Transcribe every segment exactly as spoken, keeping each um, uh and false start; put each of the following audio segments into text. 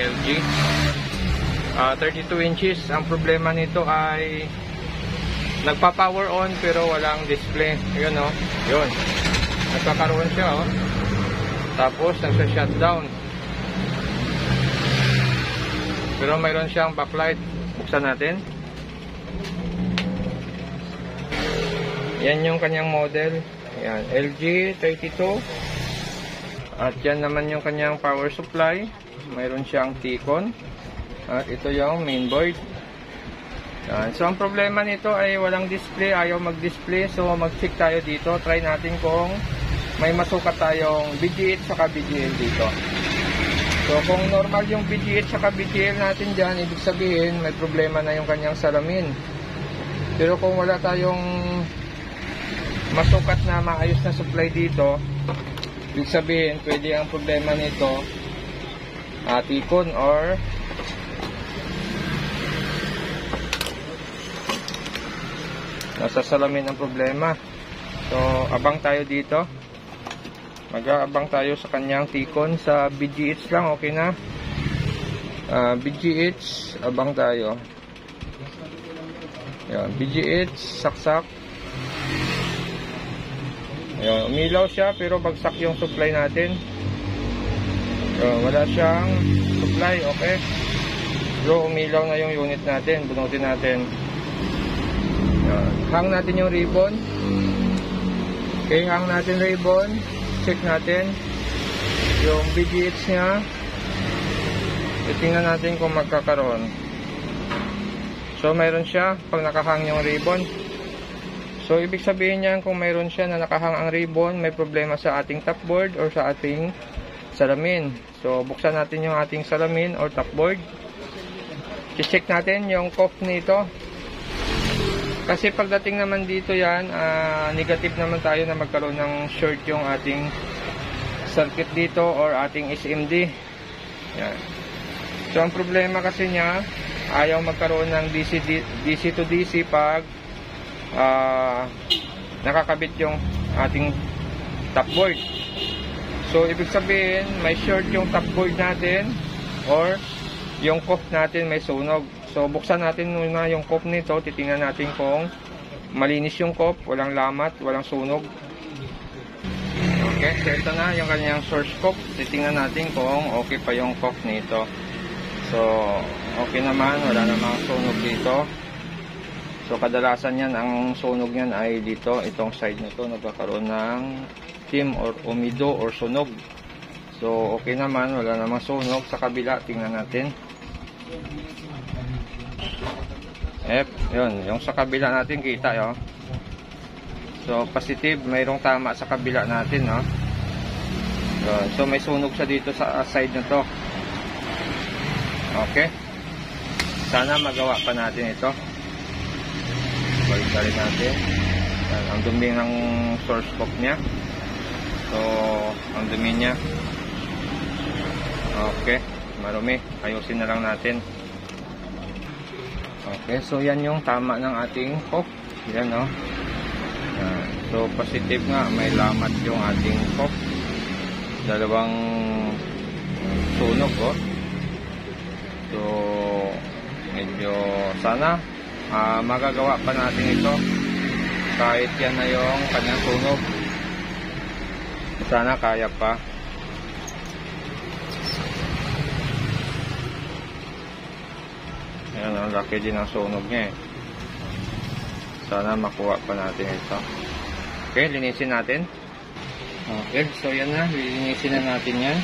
L G. Uh, thirty-two inches. Ang problema nito ay nagpa-power on pero walang display. Yun o. Yun. Nagkakaroon siya o. Tapos nagsa-shutdown. Pero mayroon siyang backlight. Buksan natin. Yan yung kanyang model. Yan, L G thirty-two. At yan naman yung kanyang power supply. Mayroon siyang T-con. At ito yung mainboard. Yan. So ang problema nito ay walang display, ayaw mag-display. So mag-check tayo dito. Try natin kung may masukat tayong B G H saka B G L dito. So kung normal yung B G H saka B G L natin dyan, ibig sabihin may problema na yung kanyang salamin. Pero kung wala tayong masukat na maayos na supply dito, ibig sabihin pwede ang problema nito uh, T-con or nasa salamin ang problema. So abang tayo dito, mag-aabang tayo sa kanyang T-con. Sa B G H lang okay na. uh, B G H abang tayo. Yan, B G H saksak. Ayan, umilaw siya pero bagsak yung supply natin. Ayan, wala siyang supply, okay. So umilaw na yung unit natin. Bunutin natin. Ayan, hang natin yung ribbon. Okay, hang natin ribbon. Check natin yung B G H nya. Tingnan natin kung magkakaroon. So mayroon siya pag nakahang yung ribbon. So, ibig sabihin niyan kung mayroon siya na nakahang ang ribbon, may problema sa ating topboard or sa ating salamin. So, buksan natin yung ating salamin or topboard. I-check natin yung cough nito. Kasi pagdating naman dito yan, uh, negative naman tayo na magkaroon ng short yung ating circuit dito or ating S M D. Yan. So, ang problema kasi niya, ayaw magkaroon ng D C, D C to D C pag Uh, nakakabit yung ating topboard. So ibig sabihin may short yung topboard natin or yung cough natin may sunog. So buksan natin muna yung cough nito. Titingnan natin kung malinis yung cough, walang lamat, walang sunog. Okay, so ito na yung kanyang source cough. Titingnan natin kung okay pa yung cough nito. So okay naman, wala namang sunog dito. So kadalasan yan, ang sunog yan ay dito, itong side nito nagkakaroon ng steam or umido or sunog. So okay naman, wala namang sunog. Sa kabila, tingnan natin. Yep, yun, yung sa kabila natin kita yun. So positive, mayroong tama sa kabila natin, no? So, so may sunog siya dito sa side na to. Okay, sana magawa pa natin ito. Balik-balik natin. Yan, ang dumi ng source cough niya. So, ang dumi niya. Okay, marumi. Ayusin na lang natin. Okay, so yan yung tama ng ating cough. Yan, no? Yan. So, positive nga. May lamat yung ating cough. Dalawang sunog, oh. So, medyo sana Uh, magagawa pa natin ito kahit yan na yung kanyang sunog. Sana kaya pa. Ayan, ang laki din ang sunog niya eh. Sana makuha pa natin ito. Okay, linisin natin. Okay, so yan na, linisin na natin yan.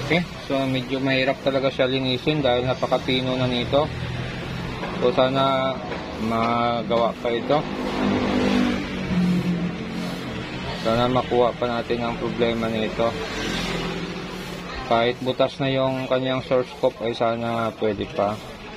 Okay, so medyo mahirap talaga siya linisin dahil napakapino na nito. So sana magawa pa ito. Sana makuha pa natin ang problema nito. Kahit butas na yung kanyang source scope ay sana pwede pa.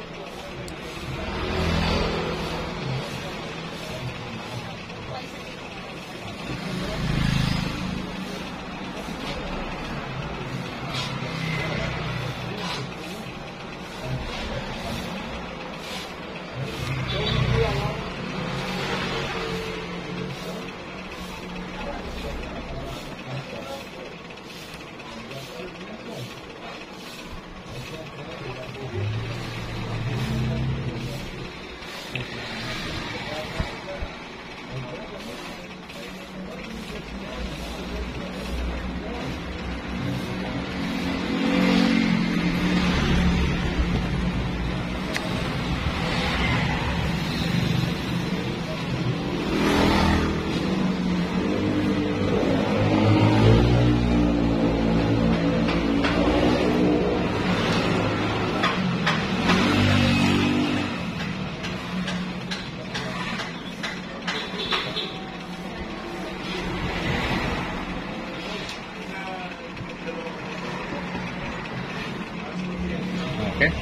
Okay.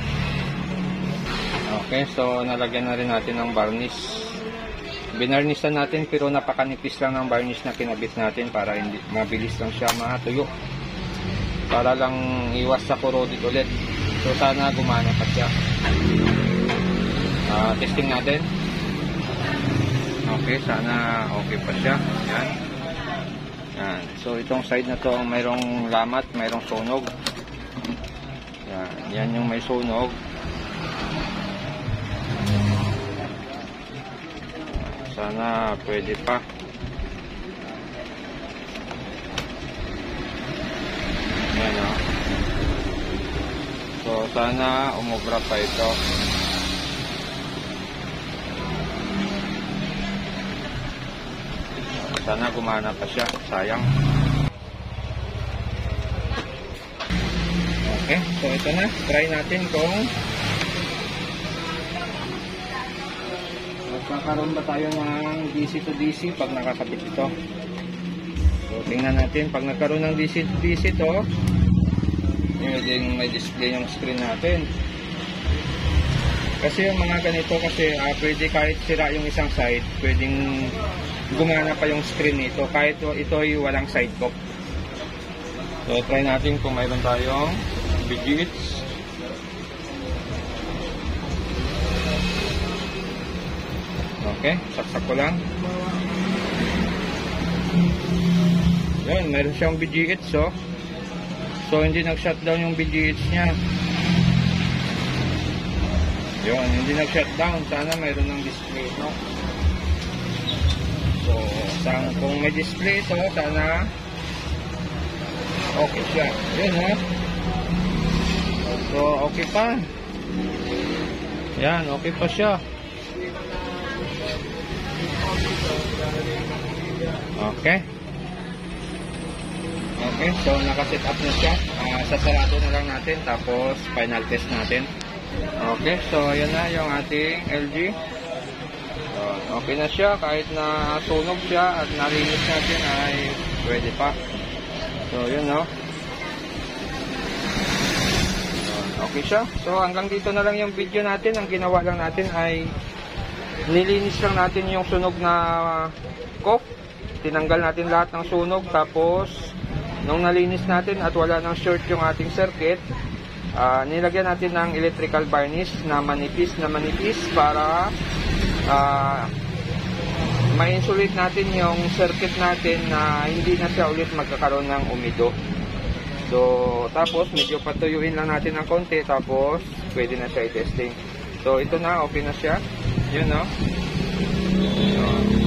Okay, so nalagyan na rin natin ng varnish. Binarnisan natin pero napakanipis lang ng varnish na kinabit natin para hindi mabilis lang siya matuyo. Para lang iwas sa corroded ulit. So sana gumana pa siya. Uh, testing natin. Okay, sana okay pa siya. Yan. Yan. So itong side na to ang mayroong lamat, mayroong sunog. Yan, yan yung may sunog. Sana pwede pa. Yan o. So sana umubra pa ito. Sana gumana pa siya. Sayang. Okay, so ito na. Try natin kung magkakaroon ba tayo ng D C to D C pag nakakabit ito. So tingnan natin. Pag nagkaroon ng D C to D C to, pwedeng may display yung screen natin. Kasi yung mga ganito kasi uh, pwede kahit sira yung isang side, pwedeng gumana pa yung screen nito kahit ito ay walang side cope. So try natin kung mayroon tayong B G H. Okay, saksak ko lang. Yun, meron siyang B G H, so. So hindi nag-shutdown yung B G H niya. Yun, hindi nag-shutdown. Sana mayroon ng display, no? So, sana, kung may display ito, sana okay siya. Yun, ha? So, okay pa. Yan, okay pa siya. Okay. Okay, so naka-set up na siya. Uh, sasarado na lang natin, tapos final test natin. Okay, so yan na yung ating L G. So, okay na siya, kahit na sunog siya at nalinis natin ay pwede pa. So, yun, no? Okay siya. So hanggang dito na lang yung video natin. Ang ginawa lang natin ay nilinis lang natin yung sunog na coke. Tinanggal natin lahat ng sunog. Tapos nung nalinis natin at wala nang short yung ating circuit, uh, nilagyan natin ng electrical varnish na manipis na manipis para uh, ma-insulate natin yung circuit natin na hindi na siya ulit magkakaroon ng umido. So, tapos medyo patuyuin lang natin ng konti, tapos pwede na siya i-testing. So, ito na, okay na siya. Yun, no? So,